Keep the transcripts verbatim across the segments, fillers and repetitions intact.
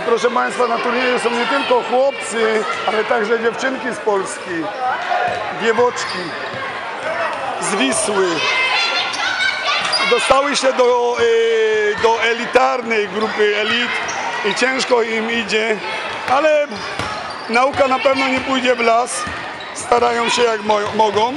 proszę Państwa, na turnieju są nie tylko chłopcy, ale także dziewczynki z Polski, diewoczki z Wisły. Dostały się do, y, do elitarnej grupy elit i ciężko im idzie, ale nauka na pewno nie pójdzie w las. Starają się jak mo mogą.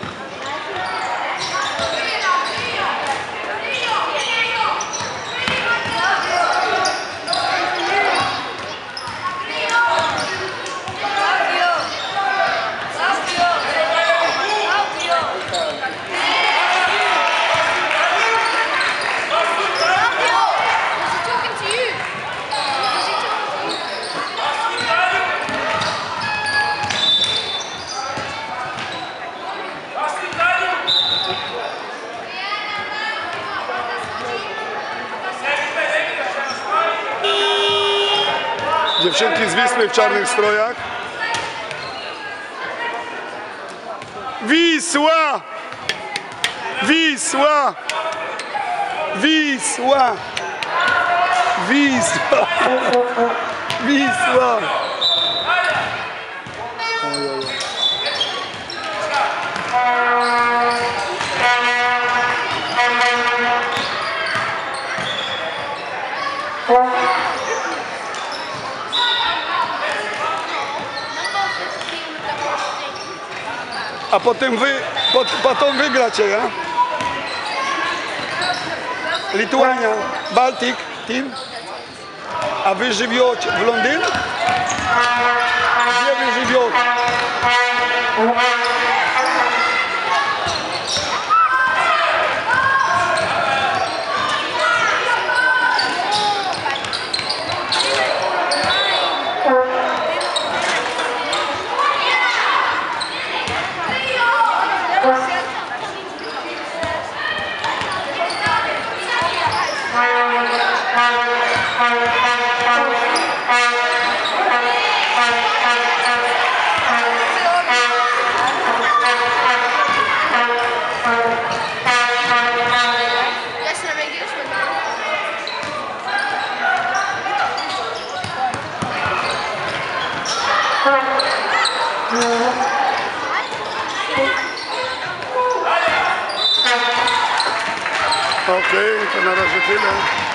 Dziewczynki z Wisły w czarnych strojach. Wisła! Wisła! Wisła! Wisła! Wisła! A potem wy, pot, potem wygracie, ja? Lituania, Baltic Team. A wy żywiecie w Londynie? Gdzie wy żywiecie? Okej, okay, to na razie tyle.